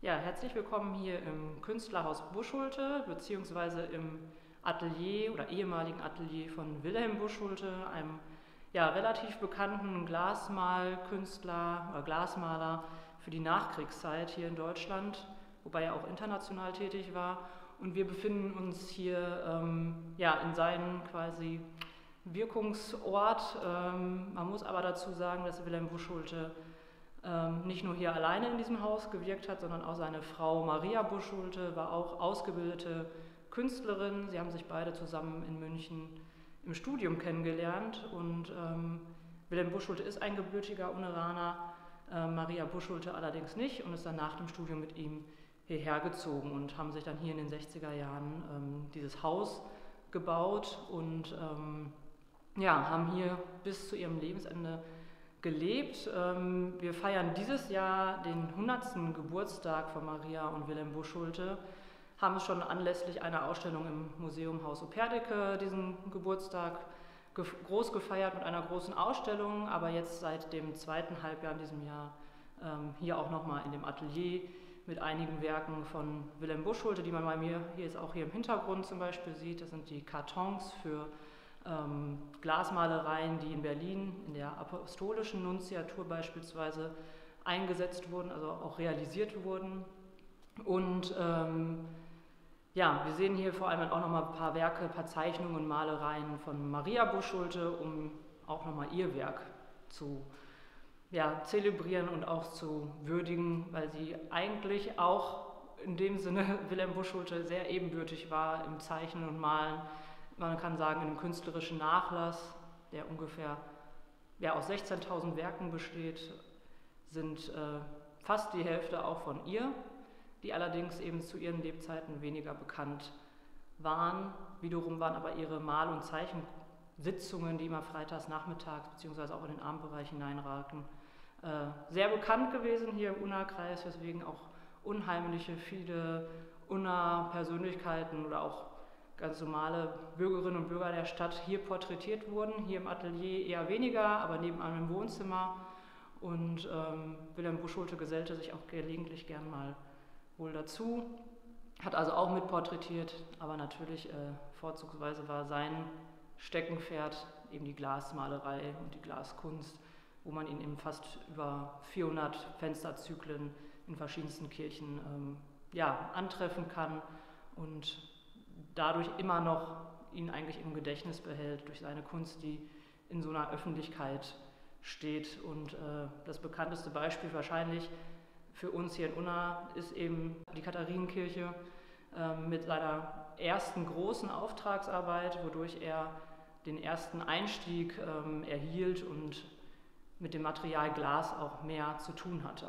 Ja, herzlich willkommen hier im Künstlerhaus Buschschulte, beziehungsweise im Atelier oder ehemaligen Atelier von Wilhelm Buschschulte, einem relativ bekannten Glasmalkünstler oder Glasmaler für die Nachkriegszeit hier in Deutschland, wobei er auch international tätig war. Und wir befinden uns hier in seinem quasi Wirkungsort. Man muss aber dazu sagen, dass Wilhelm Buschschulte nicht nur hier alleine in diesem Haus gewirkt hat, sondern auch seine Frau Maria Buschschulte war auch ausgebildete Künstlerin. Sie haben sich beide zusammen in München im Studium kennengelernt und Wilhelm Buschschulte ist ein gebürtiger Uneraner, Maria Buschschulte allerdings nicht und ist dann nach dem Studium mit ihm hierher gezogen und haben sich dann hier in den 60er Jahren dieses Haus gebaut und haben hier bis zu ihrem Lebensende gelebt. Wir feiern dieses Jahr den 100. Geburtstag von Maria und Wilhelm Buschschulte, haben es schon anlässlich einer Ausstellung im Museum Haus Opperdicke diesen Geburtstag groß gefeiert mit einer großen Ausstellung, aber jetzt seit dem zweiten Halbjahr in diesem Jahr hier auch nochmal in dem Atelier mit einigen Werken von Wilhelm Buschschulte, die man bei mir hier ist auch hier im Hintergrund zum Beispiel sieht. Das sind die Kartons für Glasmalereien, die in Berlin in der apostolischen Nunziatur beispielsweise eingesetzt wurden, also auch realisiert wurden. Und wir sehen hier vor allem auch nochmal ein paar Werke, ein paar Zeichnungen und Malereien von Maria Buschschulte, um auch nochmal ihr Werk zu zelebrieren und auch zu würdigen, weil sie eigentlich auch in dem Sinne Wilhelm Buschschulte sehr ebenbürtig war im Zeichnen und Malen. Man kann sagen, in einem künstlerischen Nachlass, der ungefähr aus 16.000 Werken besteht, sind fast die Hälfte auch von ihr, die allerdings eben zu ihren Lebzeiten weniger bekannt waren. Wiederum waren aber ihre Mal- und Zeichensitzungen, die immer freitags nachmittags bzw. auch in den Abendbereich hineinragten, sehr bekannt gewesen hier im Unna-Kreis, weswegen auch unheimliche viele Unna-Persönlichkeiten oder auch ganz normale Bürgerinnen und Bürger der Stadt hier porträtiert wurden. Hier im Atelier eher weniger, aber nebenan im Wohnzimmer. Und Wilhelm Buschschulte gesellte sich auch gelegentlich gern mal wohl dazu. Hat also auch mit porträtiert, aber natürlich vorzugsweise war sein Steckenpferd eben die Glasmalerei und die Glaskunst, wo man ihn in fast über 400 Fensterzyklen in verschiedensten Kirchen antreffen kann und dadurch immer noch ihn eigentlich im Gedächtnis behält durch seine Kunst, die in so einer Öffentlichkeit steht. Und das bekannteste Beispiel wahrscheinlich für uns hier in Unna ist eben die Katharinenkirche mit seiner ersten großen Auftragsarbeit, wodurch er den ersten Einstieg erhielt und mit dem Material Glas auch mehr zu tun hatte.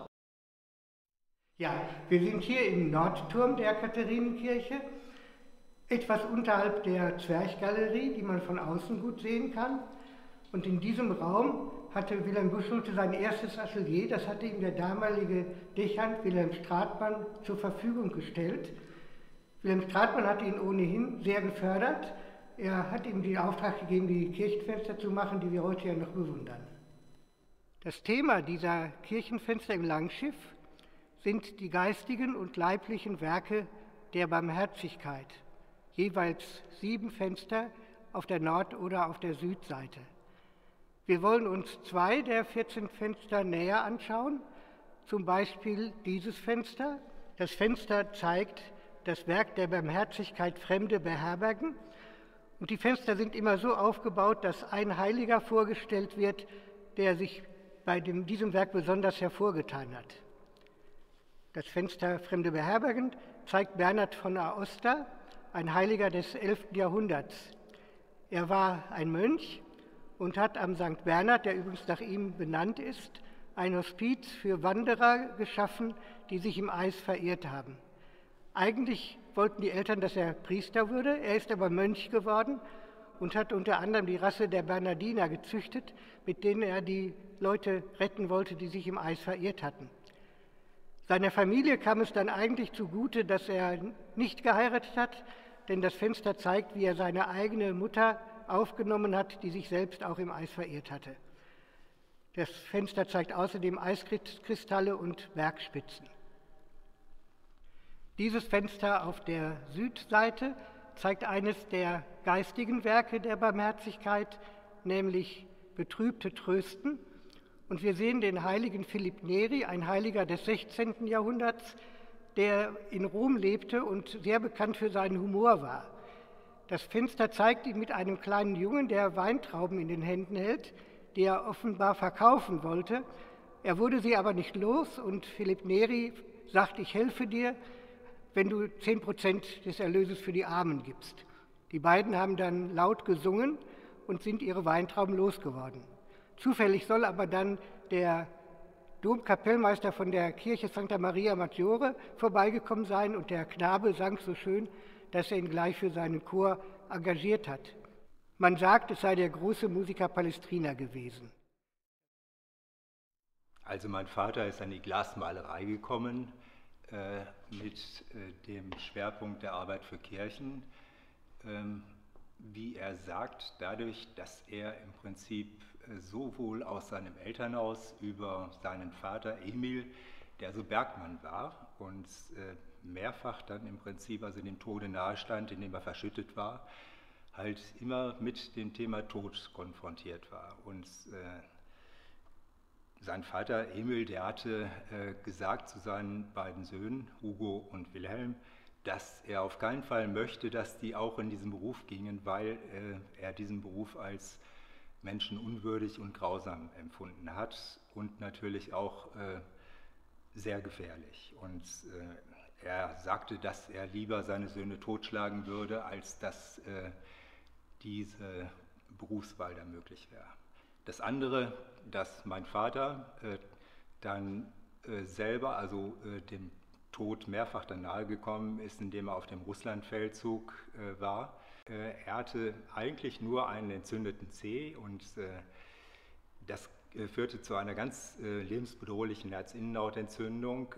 Ja, wir sind hier im Nordturm der Katharinenkirche, etwas unterhalb der Zwerchgalerie, die man von außen gut sehen kann. Und in diesem Raum hatte Wilhelm Buschschulte sein erstes Atelier, das hatte ihm der damalige Dechant Wilhelm Stratmann zur Verfügung gestellt. Wilhelm Stratmann hatte ihn ohnehin sehr gefördert. Er hat ihm den Auftrag gegeben, die Kirchenfenster zu machen, die wir heute ja noch bewundern. Das Thema dieser Kirchenfenster im Langschiff sind die geistigen und leiblichen Werke der Barmherzigkeit. Jeweils 7 Fenster auf der Nord- oder auf der Südseite. Wir wollen uns 2 der 14 Fenster näher anschauen, zum Beispiel dieses Fenster. Das Fenster zeigt das Werk der Barmherzigkeit Fremde beherbergen und die Fenster sind immer so aufgebaut, dass ein Heiliger vorgestellt wird, der sich bei diesem Werk besonders hervorgetan hat. Das Fenster Fremde beherbergen zeigt Bernhard von Aosta, ein Heiliger des 11. Jahrhunderts. Er war ein Mönch und hat am St. Bernhard, der übrigens nach ihm benannt ist, ein Hospiz für Wanderer geschaffen, die sich im Eis verirrt haben. Eigentlich wollten die Eltern, dass er Priester würde, er ist aber Mönch geworden und hat unter anderem die Rasse der Bernardiner gezüchtet, mit denen er die Leute retten wollte, die sich im Eis verirrt hatten. Seiner Familie kam es dann eigentlich zugute, dass er nicht geheiratet hat, denn das Fenster zeigt, wie er seine eigene Mutter aufgenommen hat, die sich selbst auch im Eis verirrt hatte. Das Fenster zeigt außerdem Eiskristalle und Bergspitzen. Dieses Fenster auf der Südseite zeigt eines der geistigen Werke der Barmherzigkeit, nämlich Betrübte trösten. Und wir sehen den heiligen Philipp Neri, ein Heiliger des 16. Jahrhunderts, der in Rom lebte und sehr bekannt für seinen Humor war. Das Fenster zeigt ihn mit einem kleinen Jungen, der Weintrauben in den Händen hält, die er offenbar verkaufen wollte. Er wurde sie aber nicht los und Philipp Neri sagt, ich helfe dir, wenn du 10% des Erlöses für die Armen gibst. Die beiden haben dann laut gesungen und sind ihre Weintrauben losgeworden. Zufällig soll aber dann der Domkapellmeister von der Kirche Santa Maria Maggiore vorbeigekommen sein und der Knabe sang so schön, dass er ihn gleich für seinen Chor engagiert hat. Man sagt, es sei der große Musiker Palestrina gewesen. Also mein Vater ist an die Glasmalerei gekommen mit dem Schwerpunkt der Arbeit für Kirchen. Wie er sagt, dadurch, dass er im Prinzip sowohl aus seinem Elternhaus über seinen Vater Emil, der so Bergmann war und mehrfach dann im Prinzip also dem Tode nahestand, indem er verschüttet war, halt immer mit dem Thema Tod konfrontiert war. Und sein Vater Emil, der hatte gesagt zu seinen beiden Söhnen, Hugo und Wilhelm, dass er auf keinen Fall möchte, dass die auch in diesen Beruf gingen, weil er diesen Beruf als menschenunwürdig und grausam empfunden hat und natürlich auch sehr gefährlich. Und er sagte, dass er lieber seine Söhne totschlagen würde, als dass diese Berufswahl da möglich wäre. Das andere, dass mein Vater dann selber, also dem Tod mehrfach dann nahegekommen ist, indem er auf dem Russlandfeldzug war. Er hatte eigentlich nur einen entzündeten Zeh und das führte zu einer ganz lebensbedrohlichen Herzinnenhautentzündung.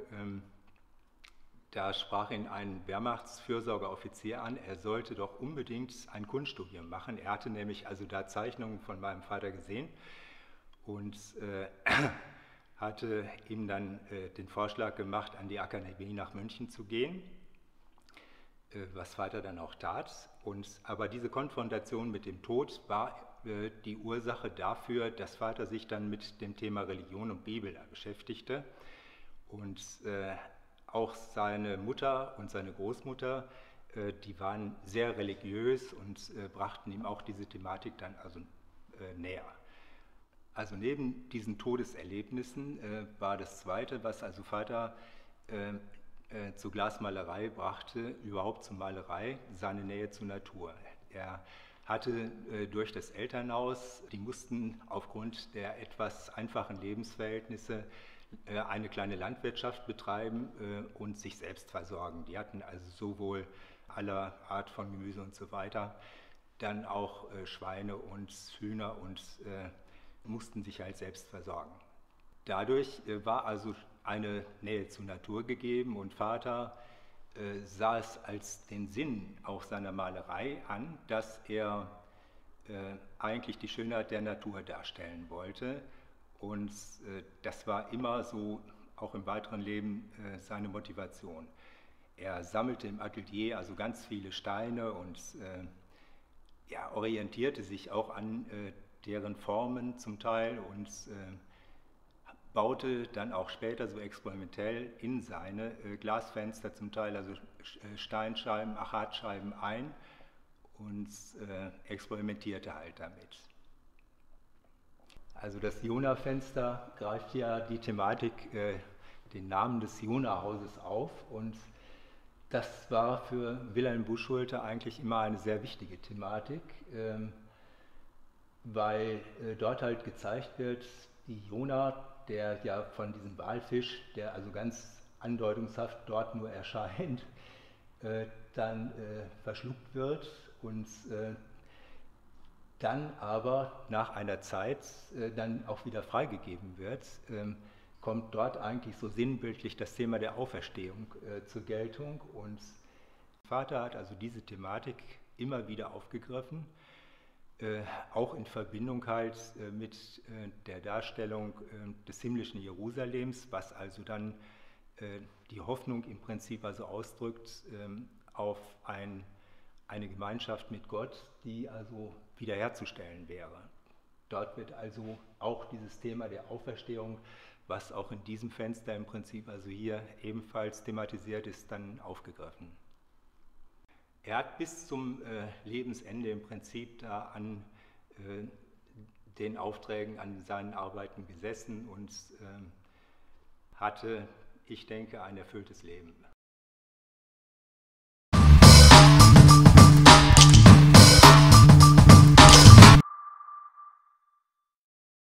Da sprach ihn ein Wehrmachtsfürsorgeoffizier an, er sollte doch unbedingt ein Kunststudium machen. Er hatte nämlich also da Zeichnungen von meinem Vater gesehen und hatte ihm dann den Vorschlag gemacht, an die Akademie nach München zu gehen, was Vater dann auch tat. Aber diese Konfrontation mit dem Tod war die Ursache dafür, dass Vater sich dann mit dem Thema Religion und Bibel beschäftigte. Und auch seine Mutter und seine Großmutter, die waren sehr religiös und brachten ihm auch diese Thematik dann also näher. Also neben diesen Todeserlebnissen war das Zweite, was also Vater zur Glasmalerei brachte, überhaupt zur Malerei, seine Nähe zur Natur. Er hatte durch das Elternhaus, die mussten aufgrund der etwas einfachen Lebensverhältnisse eine kleine Landwirtschaft betreiben und sich selbst versorgen. Die hatten also sowohl aller Art von Gemüse und so weiter, dann auch Schweine und Hühner und mussten sich halt selbst versorgen. Dadurch war also eine Nähe zur Natur gegeben und Vater sah es als den Sinn auch seiner Malerei an, dass er eigentlich die Schönheit der Natur darstellen wollte. Und das war immer so, auch im weiteren Leben, seine Motivation. Er sammelte im Atelier also ganz viele Steine und orientierte sich auch an deren Formen zum Teil und baute dann auch später so experimentell in seine Glasfenster zum Teil also Steinscheiben, Achatscheiben ein und experimentierte halt damit. Also das Jona-Fenster greift ja die Thematik, den Namen des Jona-Hauses auf und das war für Wilhelm Buschschulte eigentlich immer eine sehr wichtige Thematik, weil dort halt gezeigt wird, die Jona, der ja von diesem Walfisch, der also ganz andeutungshaft dort nur erscheint, dann verschluckt wird und dann aber nach einer Zeit dann auch wieder freigegeben wird, kommt dort eigentlich so sinnbildlich das Thema der Auferstehung zur Geltung. Und Vater hat also diese Thematik immer wieder aufgegriffen, auch in Verbindung halt mit der Darstellung des himmlischen Jerusalems, was also dann die Hoffnung im Prinzip also ausdrückt auf eine Gemeinschaft mit Gott, die also wiederherzustellen wäre. Dort wird also auch dieses Thema der Auferstehung, was auch in diesem Fenster im Prinzip also hier ebenfalls thematisiert ist, dann aufgegriffen. Er hat bis zum Lebensende im Prinzip da an den Aufträgen, an seinen Arbeiten gesessen und hatte, ich denke, ein erfülltes Leben.